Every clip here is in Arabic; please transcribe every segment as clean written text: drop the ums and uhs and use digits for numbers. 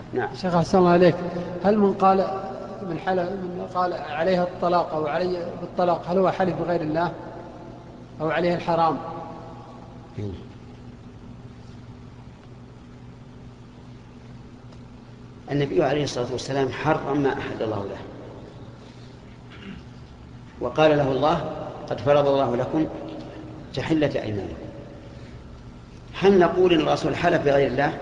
نعم. شيخ أحسن الله عليك، هل من قال عليها الطلاق أو علي بالطلاق هل هو حلف بغير الله أو عليه الحرام؟ النبي عليه الصلاة والسلام حرم ما أحل الله له، وقال له الله قد فرض الله لكم تحلة أيمانكم. هل نقول إن الرسول حلف بغير الله؟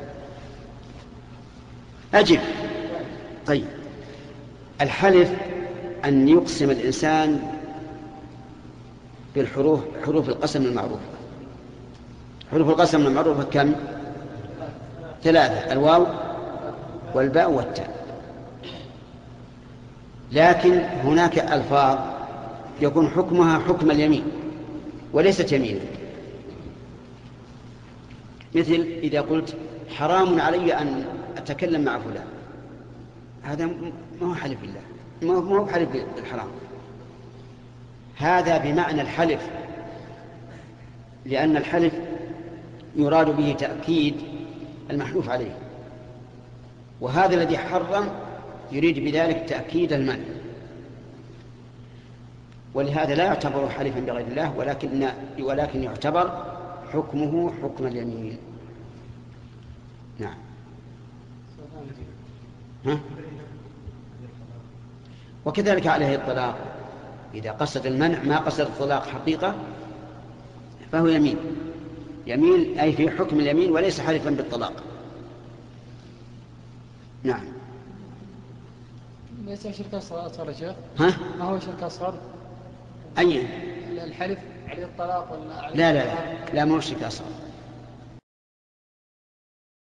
أجب. طيب، الحلف أن يقسم الإنسان بالحروف، حروف القسم المعروفة. حروف القسم المعروفة كم؟ 3: الواو والباء والتاء. لكن هناك ألفاظ يكون حكمها حكم اليمين وليست يمينا، مثل إذا قلت حرام علي أن أتكلم مع فلان، هذا ما هو حلف بالله، ما هو حلف بالحرام، هذا بمعنى الحلف، لأن الحلف يراد به تأكيد المحلوف عليه، وهذا الذي حرم يريد بذلك تأكيد المنع، ولهذا لا يعتبر حلفا بغير الله، ولكن يعتبر حكمه حكم اليمين. نعم. وكذلك عليه الطلاق، إذا قصد المنع ما قصد الطلاق حقيقة فهو يمين، يمين أي في حكم اليمين وليس حلفا بالطلاق. نعم. ليس شرك أصغر يا شيخ؟ ما هو شرك أصغر؟ أي الحلف عليه الطلاق ولا عليه لا ما هو شرك أصغر.